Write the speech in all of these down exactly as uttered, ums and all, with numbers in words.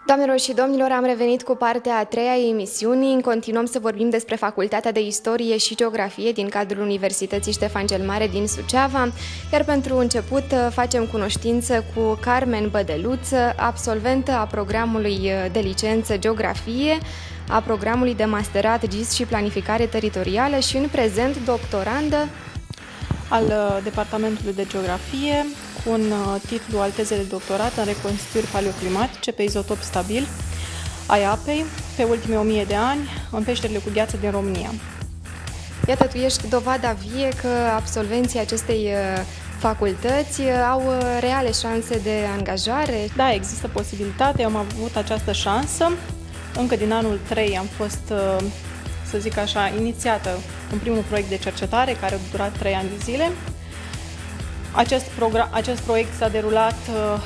Doamnelor și domnilor, am revenit cu partea a treia a emisiunii. Continuăm să vorbim despre Facultatea de Istorie și Geografie din cadrul Universității Ștefan cel Mare din Suceava, iar pentru început facem cunoștință cu Carmen Bădeluță, absolventă a programului de licență Geografie, a programului de masterat G I S și Planificare Teritorială și în prezent doctorandă al Departamentului de Geografie, cu un titlu al tezei de doctorat în reconstituiri paleoclimatice pe izotop stabil ai apei pe ultimii o mie de ani în peșterile cu gheață din România. Iată, tu ești dovada vie că absolvenții acestei facultăți au reale șanse de angajare. Da, există posibilitate, eu am avut această șansă. Încă din anul trei am fost, să zic așa, inițiată în primul proiect de cercetare care a durat trei ani de zile. Acest, program, acest proiect s-a derulat uh,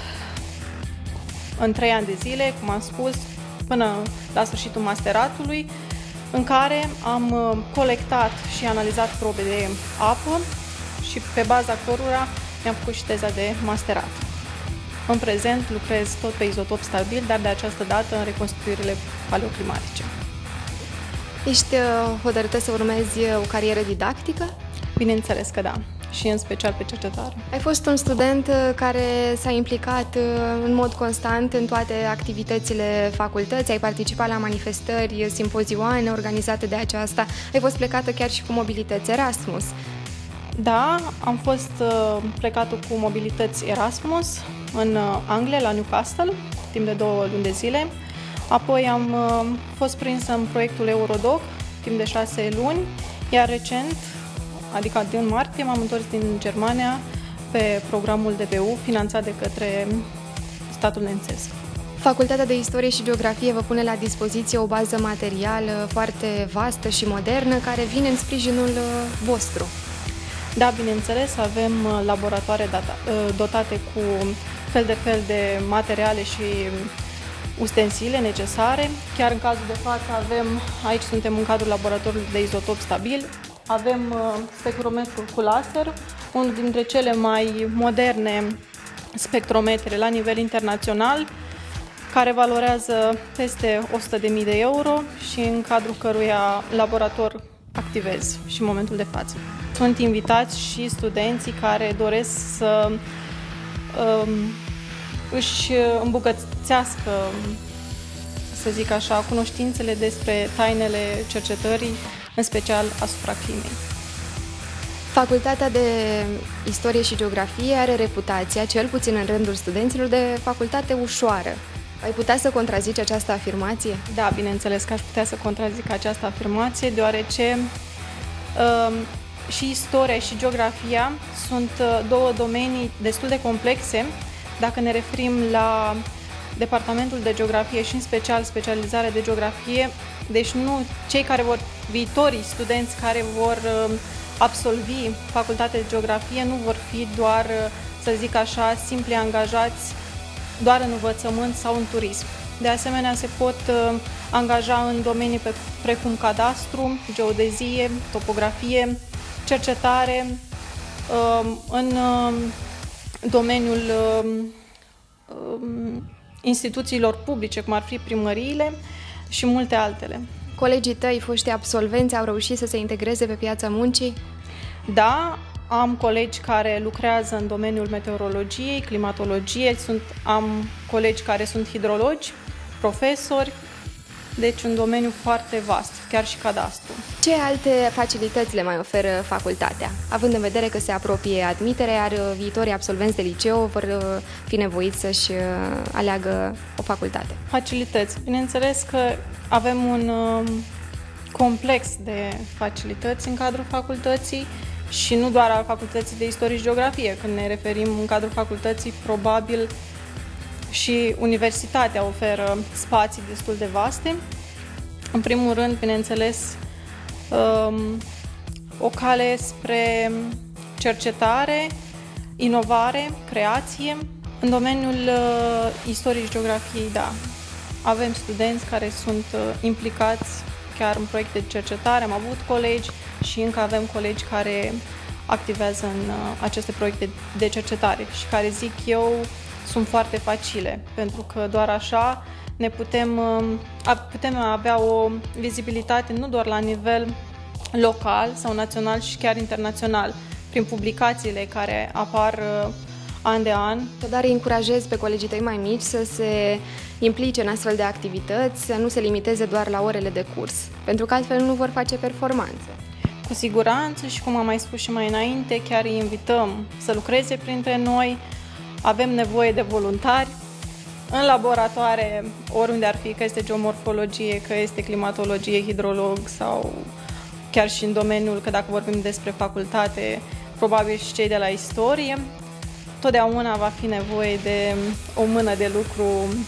în trei ani de zile, cum am spus, până la sfârșitul masteratului, în care am uh, colectat și analizat probe de apă și pe baza cărora mi-am făcut și teza de masterat. În prezent lucrez tot pe izotop stabil, dar de această dată în reconstituirile paleoclimatice. Ești uh, hotărâtă să urmezi o carieră didactică? Bineînțeles că da. Și în special pe cercetare. Ai fost un student care s-a implicat în mod constant în toate activitățile facultății, ai participat la manifestări, simpozioane organizate de aceasta, ai fost plecată chiar și cu mobilități Erasmus. Da, am fost plecată cu mobilități Erasmus în Anglia, la Newcastle, timp de două luni de zile. Apoi am fost prinsă în proiectul Eurodoc, timp de șase luni, iar recent, adică din martie, m-am întors din Germania pe programul D B U, finanțat de către statul nemțesc. Facultatea de Istorie și Geografie vă pune la dispoziție o bază materială foarte vastă și modernă, care vine în sprijinul vostru. Da, bineînțeles, avem laboratoare dotate cu fel de fel de materiale și ustensile necesare. Chiar în cazul de față avem, aici suntem în cadrul laboratorului de izotop stabil, avem spectrometrul cu laser, unul dintre cele mai moderne spectrometre la nivel internațional, care valorează peste o sută de mii de euro și în cadrul căruia laborator activez și în momentul de față. Sunt invitați și studenții care doresc să um, își îmbogățească, să zic așa, cunoștințele despre tainele cercetării, în special asupra climei. Facultatea de Istorie și Geografie are reputația, cel puțin în rândul studenților, de facultate ușoară. Ai putea să contrazici această afirmație? Da, bineînțeles că aș putea să contrazic această afirmație, deoarece um, și istoria și geografia sunt două domenii destul de complexe. Dacă ne referim la Departamentul de Geografie și în special specializarea de geografie, deci nu cei care vor, viitorii studenți care vor absolvi facultatea de geografie nu vor fi doar, să zic așa, simpli angajați doar în învățământ sau în turism. De asemenea, se pot angaja în domenii precum cadastru, geodezie, topografie, cercetare, în domeniul instituțiilor publice, cum ar fi primăriile și multe altele. Colegii tăi, foști absolvenți, au reușit să se integreze pe piața muncii? Da, am colegi care lucrează în domeniul meteorologiei, climatologiei, sunt, am colegi care sunt hidrologi, profesori, deci un domeniu foarte vast, chiar și cadastru. Ce alte facilități le mai oferă facultatea, având în vedere că se apropie admiterea, iar viitorii absolvenți de liceu vor fi nevoiți să-și aleagă o facultate? Facilități. Bineînțeles că avem un complex de facilități în cadrul facultății și nu doar al Facultății de Istorie și Geografie. Când ne referim în cadrul facultății, probabil și universitatea oferă spații destul de vaste. În primul rând, bineînțeles, o cale spre cercetare, inovare, creație. În domeniul istoriei și geografiei, da, avem studenți care sunt implicați chiar în proiecte de cercetare, am avut colegi și încă avem colegi care activează în aceste proiecte de cercetare și care, zic eu, sunt foarte facile, pentru că doar așa ne putem, putem avea o vizibilitate nu doar la nivel local sau național, și chiar internațional, prin publicațiile care apar an de an. Dar îi încurajez pe colegii tăi mai mici să se implice în astfel de activități, să nu se limiteze doar la orele de curs, pentru că altfel nu vor face performanțe. Cu siguranță, și cum am mai spus și mai înainte, chiar îi invităm să lucreze printre noi. Avem nevoie de voluntari în laboratoare, oriunde ar fi, că este geomorfologie, că este climatologie, hidrolog sau chiar și în domeniul, că dacă vorbim despre facultate, probabil și cei de la istorie. Totdeauna va fi nevoie de o mână de lucru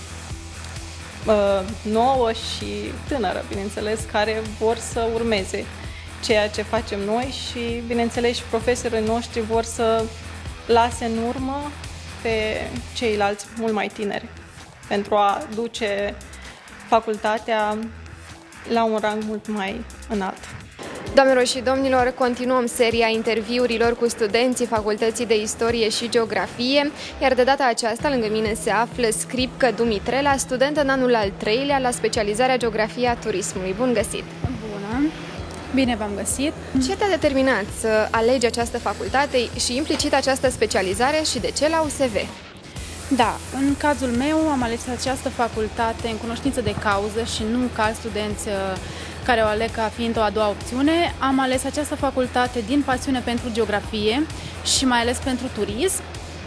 uh, nouă și tânără, bineînțeles, care vor să urmeze ceea ce facem noi și, bineînțeles, și profesorii noștri vor să lase în urmă pe ceilalți mult mai tineri pentru a duce facultatea la un rang mult mai înalt. Doamnelor și domnilor, continuăm seria interviurilor cu studenții Facultății de Istorie și Geografie, iar de data aceasta lângă mine se află Scripcă Dumitrela, studentă în anul al treilea la specializarea Geografia Turismului. Bun găsit! Bună! Bine v-am găsit! Ce te-a determinat să alegi această facultate și implicit această specializare și de ce la U S V? Da, în cazul meu am ales această facultate în cunoștință de cauză și nu ca alți studenți care o aleg ca fiind o a doua opțiune. Am ales această facultate din pasiune pentru geografie și mai ales pentru turism.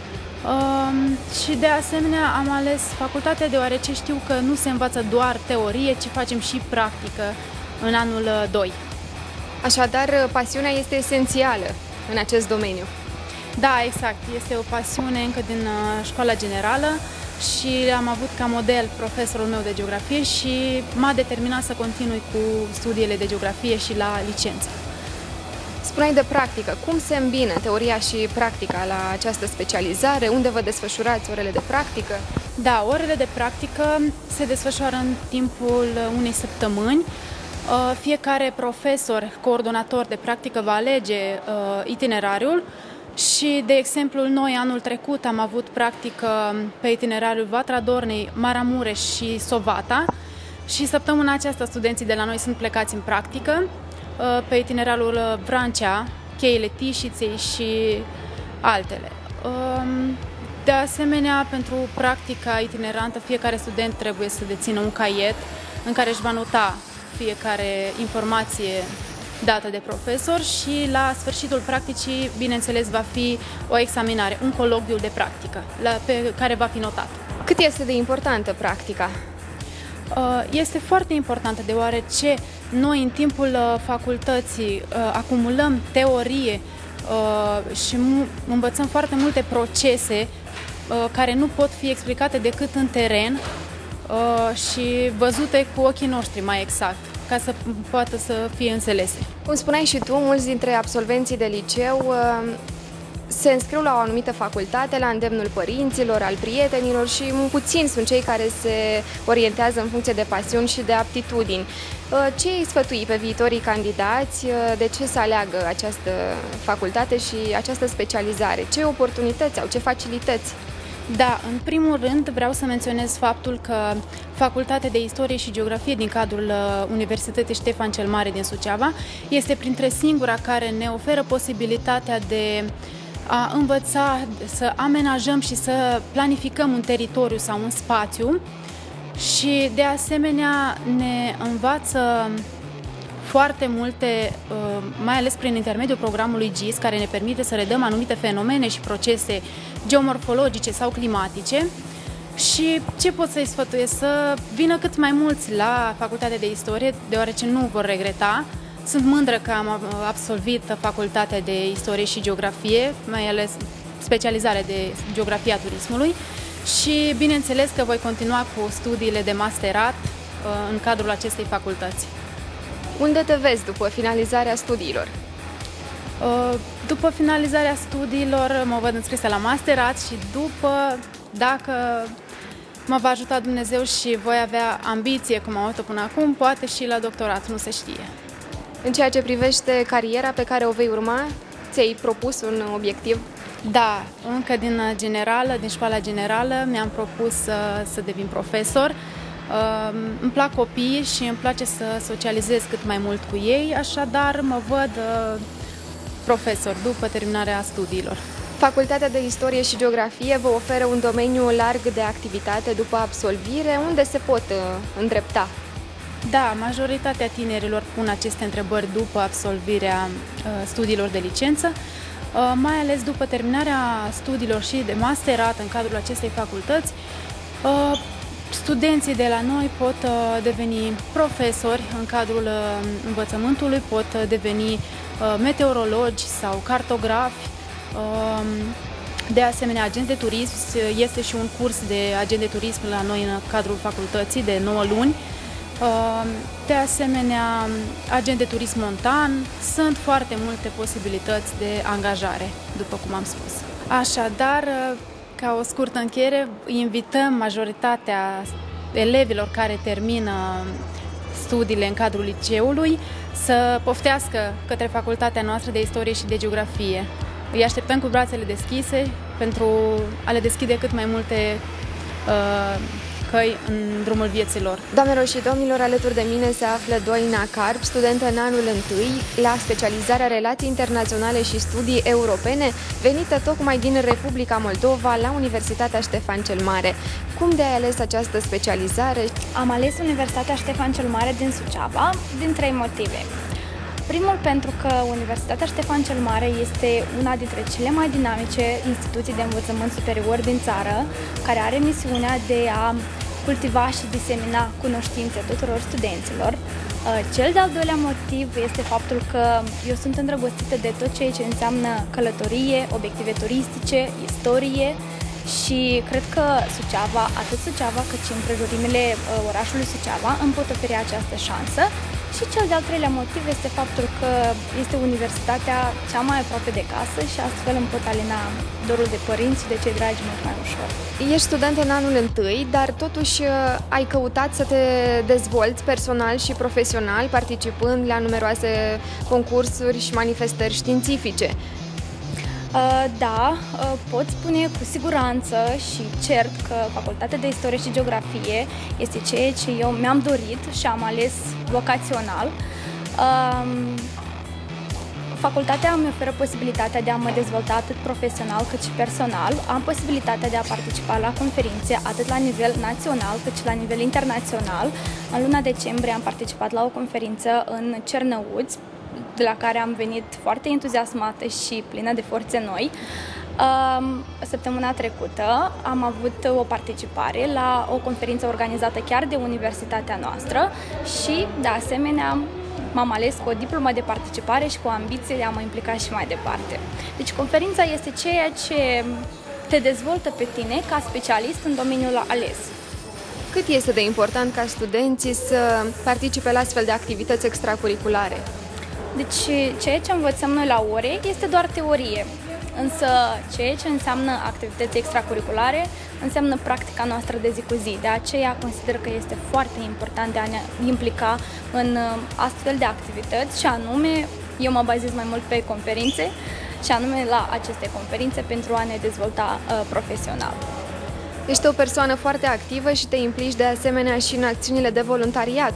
Um, și de asemenea am ales facultatea deoarece știu că nu se învață doar teorie, ci facem și practică în anul doi. Așadar, pasiunea este esențială în acest domeniu. Da, exact. Este o pasiune încă din școala generală și am avut ca model profesorul meu de geografie și m-a determinat să continui cu studiile de geografie și la licență. Spuneai de practică. Cum se îmbină teoria și practica la această specializare? Unde vă desfășurați orele de practică? Da, orele de practică se desfășoară în timpul unei săptămâni. Fiecare profesor, coordonator de practică va alege itinerariul și, de exemplu, noi anul trecut am avut practică pe itinerariul Vatra Dornei, Maramureș și Sovata și săptămâna aceasta studenții de la noi sunt plecați în practică pe itinerarul Vrancea, Cheile Tișiței și altele. De asemenea, pentru practica itinerantă, fiecare student trebuie să dețină un caiet în care își va nota fiecare informație dată de profesor și la sfârșitul practicii, bineînțeles, va fi o examinare, un colocviu de practică la, pe care va fi notat. Cât este de importantă practica? Este foarte importantă deoarece noi în timpul facultății acumulăm teorie și învățăm foarte multe procese care nu pot fi explicate decât în teren și văzute cu ochii noștri, mai exact, ca să poată să fie înțelese. Cum spuneai și tu, mulți dintre absolvenții de liceu se înscriu la o anumită facultate la îndemnul părinților, al prietenilor și puțini sunt cei care se orientează în funcție de pasiuni și de aptitudini. Ce îi sfătui pe viitorii candidați? De ce să aleagă această facultate și această specializare? Ce oportunități au? Ce facilități? Da, în primul rând vreau să menționez faptul că Facultatea de Istorie și Geografie din cadrul Universității Ștefan cel Mare din Suceava este printre singura care ne oferă posibilitatea de a învăța, să amenajăm și să planificăm un teritoriu sau un spațiu și de asemenea ne învață foarte multe, mai ales prin intermediul programului G I S, care ne permite să redăm anumite fenomene și procese geomorfologice sau climatice. Și ce pot să-i sfătuiesc? Să vină cât mai mulți la Facultatea de Istorie, deoarece nu vor regreta. Sunt mândră că am absolvit Facultatea de Istorie și Geografie, mai ales specializarea de Geografia Turismului și bineînțeles că voi continua cu studiile de masterat în cadrul acestei facultăți. Unde te vezi după finalizarea studiilor? După finalizarea studiilor mă văd înscrisă la masterat și după, dacă mă va ajuta Dumnezeu și voi avea ambiție, cum am avut-o până acum, poate și la doctorat, nu se știe. În ceea ce privește cariera pe care o vei urma, ți-ai propus un obiectiv? Da, încă din generală, din școala generală, mi-am propus să, să devin profesor. Îmi plac copiii și îmi place să socializez cât mai mult cu ei, așadar mă văd profesor după terminarea studiilor. Facultatea de Istorie și Geografie vă oferă un domeniu larg de activitate după absolvire, unde se pot îndrepta. Da, majoritatea tinerilor pun aceste întrebări după absolvirea studiilor de licență, mai ales după terminarea studiilor și de masterat în cadrul acestei facultăți. Studenții de la noi pot deveni profesori în cadrul învățământului, pot deveni meteorologi sau cartografi, de asemenea agenți de turism. Este și un curs de agent de turism la noi în cadrul facultății de nouă luni. De asemenea, agent de turism montan. Sunt foarte multe posibilități de angajare, după cum am spus. Așadar, ca o scurtă încheiere, invităm majoritatea elevilor care termină studiile în cadrul liceului să poftească către facultatea noastră de Istorie și de Geografie. Îi așteptăm cu brațele deschise pentru a le deschide cât mai multe uh, căi în drumul vieții lor. Doamnelor și domnilor, alături de mine se află Doina Carp, studentă în anul întâi la specializarea Relații Internaționale și Studii Europene, venită tocmai din Republica Moldova la Universitatea Ștefan cel Mare. Cum de ai ales această specializare? Am ales Universitatea Ștefan cel Mare din Suceava din trei motive. Primul, pentru că Universitatea Ștefan cel Mare este una dintre cele mai dinamice instituții de învățământ superior din țară, care are misiunea de a cultiva și disemina cunoștințe tuturor studenților. Cel de-al doilea motiv este faptul că eu sunt îndrăgostită de tot ceea ce înseamnă călătorie, obiective turistice, istorie și cred că Suceava, atât Suceava cât și împrejurimile orașului Suceava îmi pot oferi această șansă. Și cel de-al treilea motiv este faptul că este universitatea cea mai aproape de casă și astfel îmi pot alina dorul de părinți și de cei dragi mult mai ușor. Ești student în anul întâi, dar totuși ai căutat să te dezvolți personal și profesional, participând la numeroase concursuri și manifestări științifice. Da, pot spune cu siguranță și cert că Facultatea de Istorie și Geografie este ceea ce eu mi-am dorit și am ales vocațional. Facultatea îmi oferă posibilitatea de a mă dezvolta atât profesional cât și personal. Am posibilitatea de a participa la conferințe atât la nivel național cât și la nivel internațional. În luna decembrie am participat la o conferință în Cernăuți, de la care am venit foarte entuziasmată și plină de forțe noi. Săptămâna trecută am avut o participare la o conferință organizată chiar de universitatea noastră și, de asemenea, m-am ales cu o diplomă de participare și cu o ambiție de a mă implica și mai departe. Deci conferința este ceea ce te dezvoltă pe tine ca specialist în domeniul ales. Cât este de important ca studenții să participe la astfel de activități extracurriculare? Deci, ceea ce învățăm noi la ore este doar teorie, însă ceea ce înseamnă activități extracurriculare înseamnă practica noastră de zi cu zi. De aceea consider că este foarte important de a ne implica în astfel de activități și anume, eu mă bazez mai mult pe conferințe și anume la aceste conferințe pentru a ne dezvolta uh, profesional. Ești o persoană foarte activă și te implici de asemenea și în acțiunile de voluntariat.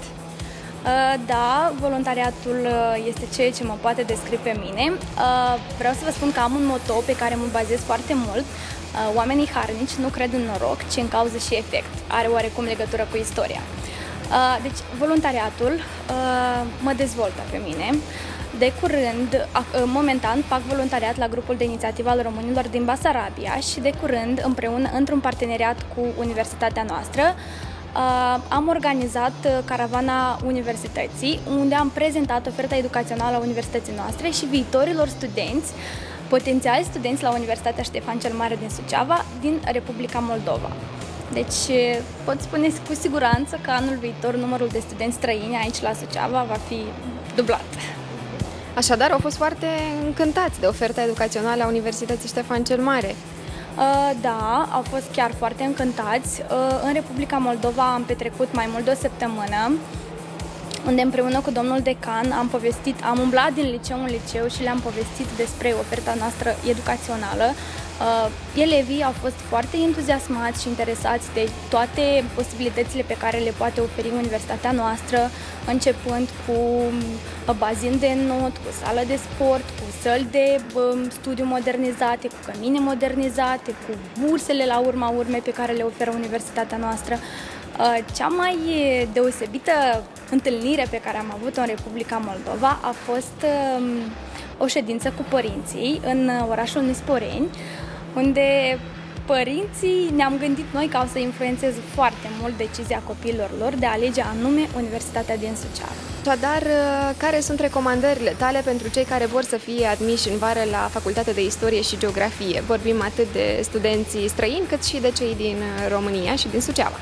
Da, voluntariatul este ceea ce mă poate descrie pe mine. Vreau să vă spun că am un moto pe care mă bazez foarte mult. Oamenii harnici nu cred în noroc, ci în cauză și efect. Are oarecum legătură cu istoria. Deci, voluntariatul mă dezvoltă pe mine. De curând, momentan, fac voluntariat la grupul de inițiativă al românilor din Basarabia și de curând, împreună, într-un parteneriat cu universitatea noastră, am organizat caravana universității, unde am prezentat oferta educațională a universității noastre și viitorilor studenți, potențiali studenți la Universitatea Ștefan cel Mare din Suceava, din Republica Moldova. Deci pot spune cu siguranță că anul viitor numărul de studenți străini aici la Suceava va fi dublat. Așadar, au fost foarte încântați de oferta educațională a Universității Ștefan cel Mare. Da, au fost chiar foarte încântați. În Republica Moldova am petrecut mai mult de o săptămână, unde împreună cu domnul decan am povestit, am umblat din liceu în liceu și le-am povestit despre oferta noastră educațională. Elevii au fost foarte entuziasmați și interesați de toate posibilitățile pe care le poate oferi universitatea noastră, începând cu bazin de not, cu sală de sport, cu săli de studiu modernizate, cu cămine modernizate, cu bursele la urma urmei pe care le oferă universitatea noastră. Cea mai deosebită întâlnire pe care am avut-o în Republica Moldova a fost o ședință cu părinții în orașul Nisporeni, unde părinții ne-am gândit noi că au să influențeze foarte mult decizia copiilor lor de a alege anume Universitatea din Suceava. Așadar, care sunt recomandările tale pentru cei care vor să fie admiși în vară la Facultatea de Istorie și Geografie? Vorbim atât de studenții străini, cât și de cei din România și din Suceava.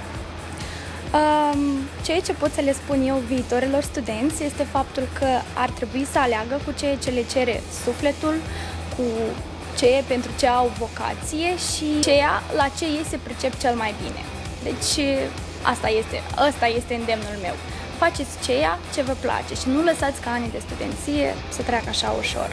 Ceea ce pot să le spun eu viitorilor studenți este faptul că ar trebui să aleagă cu ceea ce le cere sufletul, cu ceea pentru ce au vocație și ceea la ce ei se pricep cel mai bine. Deci asta este, asta este îndemnul meu. Faceți ceea ce vă place și nu lăsați ca anii de studenție să treacă așa ușor.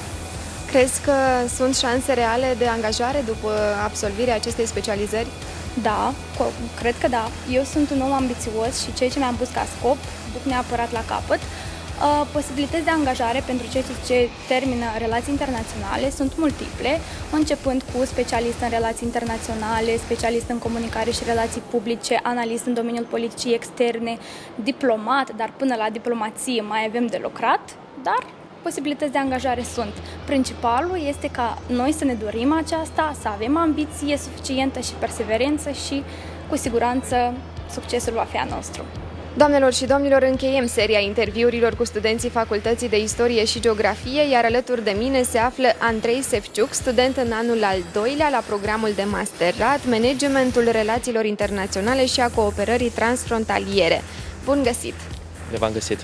Crezi că sunt șanse reale de angajare după absolvirea acestei specializări? Da, cred că da. Eu sunt un om ambițios și ceea ce mi-am pus ca scop, duc neapărat la capăt. Posibilități de angajare pentru cei ce termină relații internaționale sunt multiple, începând cu specialist în relații internaționale, specialist în comunicare și relații publice, analist în domeniul politicii externe, diplomat, dar până la diplomație mai avem de lucrat, dar posibilități de angajare sunt. Principalul este ca noi să ne dorim aceasta, să avem ambiție suficientă și perseverență și, cu siguranță, succesul va fi al nostru. Doamnelor și domnilor, încheiem seria interviurilor cu studenții Facultății de Istorie și Geografie, iar alături de mine se află Andrei Sevciuc, student în anul al doilea la programul de masterat, Managementul Relațiilor Internaționale și a Cooperării Transfrontaliere. Bun găsit! Ne v-am găsit!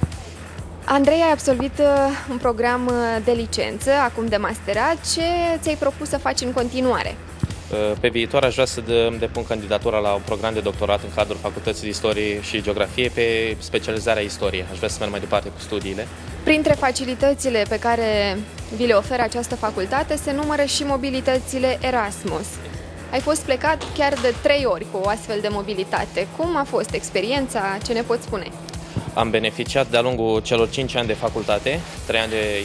Andrei, ai absolvit un program de licență, acum de masterat. Ce ți-ai propus să faci în continuare? Pe viitor aș vrea să depun candidatura la un program de doctorat în cadrul Facultății de Istorie și Geografie pe specializarea istorie. Aș vrea să merg mai departe cu studiile. Printre facilitățile pe care vi le oferă această facultate se numără și mobilitățile Erasmus. Ai fost plecat chiar de trei ori cu o astfel de mobilitate. Cum a fost experiența? Ce ne poți spune? Am beneficiat de-a lungul celor cinci ani de facultate, trei ani de,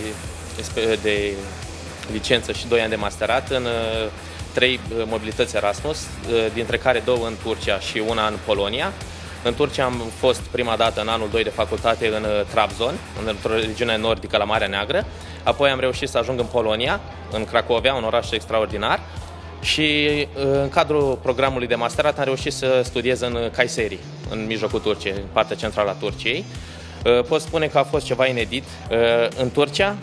de licență și doi ani de masterat în trei mobilități Erasmus, dintre care două în Turcia și una în Polonia. În Turcia am fost prima dată în anul doi de facultate în Trabzon, într-o regiune nordică la Marea Neagră. Apoi am reușit să ajung în Polonia, în Cracovia, un oraș extraordinar. Și în cadrul programului de masterat am reușit să studiez în Kayseri, în mijlocul Turciei, în partea centrală a Turciei. Pot spune că a fost ceva inedit. În Turcia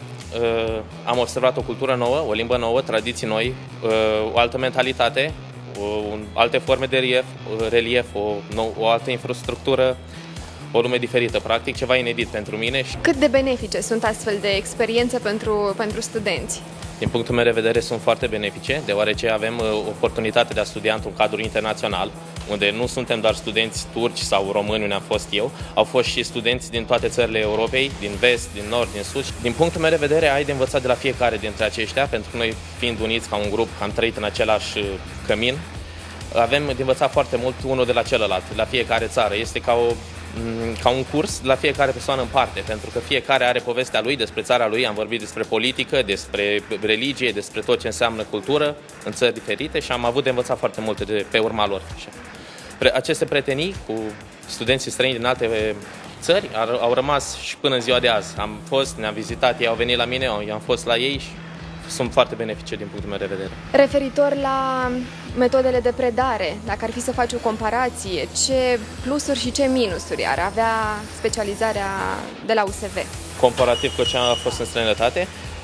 am observat o cultură nouă, o limbă nouă, tradiții noi, o altă mentalitate, alte forme de relief, relief o, o altă infrastructură, o lume diferită, practic, ceva inedit pentru mine. Cât de benefice sunt astfel de experiențe pentru, pentru studenți? Din punctul meu de vedere sunt foarte benefice, deoarece avem oportunitatea de a studia într-un cadru internațional, unde nu suntem doar studenți turci sau români, unde am fost eu, au fost și studenți din toate țările Europei, din vest, din nord, din sud. Din punctul meu de vedere ai de învățat de la fiecare dintre aceștia, pentru că noi, fiind uniți ca un grup, am trăit în același cămin, avem de învățat foarte mult unul de la celălalt, la fiecare țară. Este ca o ca un curs la fiecare persoană în parte, pentru că fiecare are povestea lui despre țara lui. Am vorbit despre politică, despre religie, despre tot ce înseamnă cultură în țări diferite și am avut de învățat foarte multe de pe urma lor. Aceste prietenii cu studenții străini din alte țări au rămas și până în ziua de azi. Am fost, ne-am vizitat, ei au venit la mine, eu am fost la ei și sunt foarte benefice din punctul meu de vedere. Referitor la metodele de predare, dacă ar fi să faci o comparație, ce plusuri și ce minusuri ar avea specializarea de la U S V? Comparativ cu ce a fost în străinătate,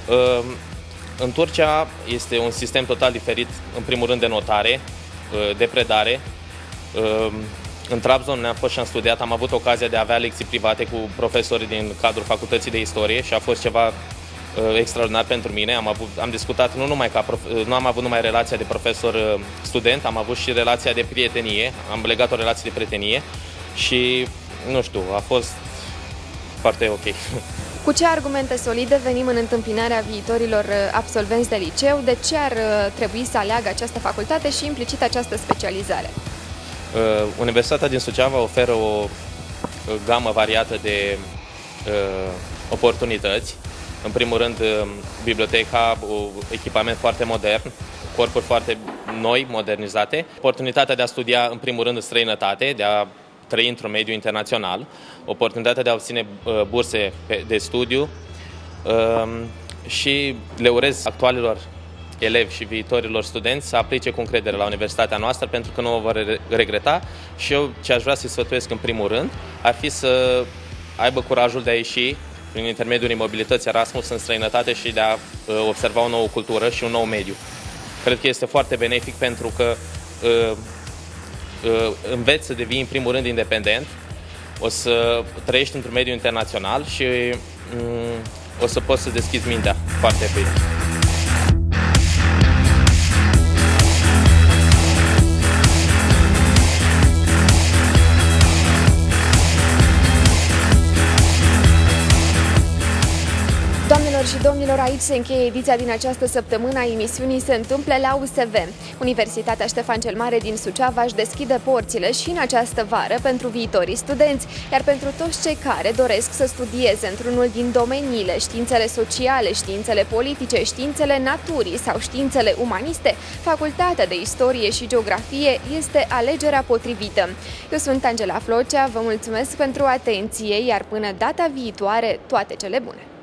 în Turcia este un sistem total diferit, în primul rând de notare, de predare. În Trabzon ne-am fost și am studiat, am avut ocazia de a avea lecții private cu profesori din cadrul Facultății de Istorie și a fost ceva extraordinar pentru mine. Am, avut, am discutat nu numai ca prof, nu am avut numai relația de profesor-student, am avut și relația de prietenie, am legat o relație de prietenie și, nu știu, a fost foarte ok. Cu ce argumente solide venim în întâmpinarea viitorilor absolvenți de liceu? De ce ar trebui să aleagă această facultate și implicit această specializare? Universitatea din Suceava oferă o gamă variată de oportunități. În primul rând, biblioteca, un echipament foarte modern, corpuri foarte noi, modernizate, oportunitatea de a studia, în primul rând, în străinătate, de a trăi într-un mediu internațional, oportunitatea de a obține burse de studiu și le urez actualilor elevi și viitorilor studenți să aplice cu încredere la universitatea noastră, pentru că nu o vor regreta. Și eu ce aș vrea să-i sfătuiesc în primul rând ar fi să aibă curajul de a ieși prin intermediul unei mobilități Erasmus în străinătate și de a observa o nouă cultură și un nou mediu. Cred că este foarte benefic, pentru că uh, uh, înveți să devii în primul rând independent, o să trăiești într-un mediu internațional și um, o să poți să deschizi mintea foarte bine. Doamnelor și domnilor, aici se încheie ediția din această săptămână a emisiunii Se întâmplă la U S V. Universitatea Ștefan cel Mare din Suceava își deschide porțile și în această vară pentru viitorii studenți, iar pentru toți cei care doresc să studieze într-unul din domeniile științele sociale, științele politice, științele naturii sau științele umaniste, Facultatea de Istorie și Geografie este alegerea potrivită. Eu sunt Angela Flocea, vă mulțumesc pentru atenție, iar până data viitoare, toate cele bune!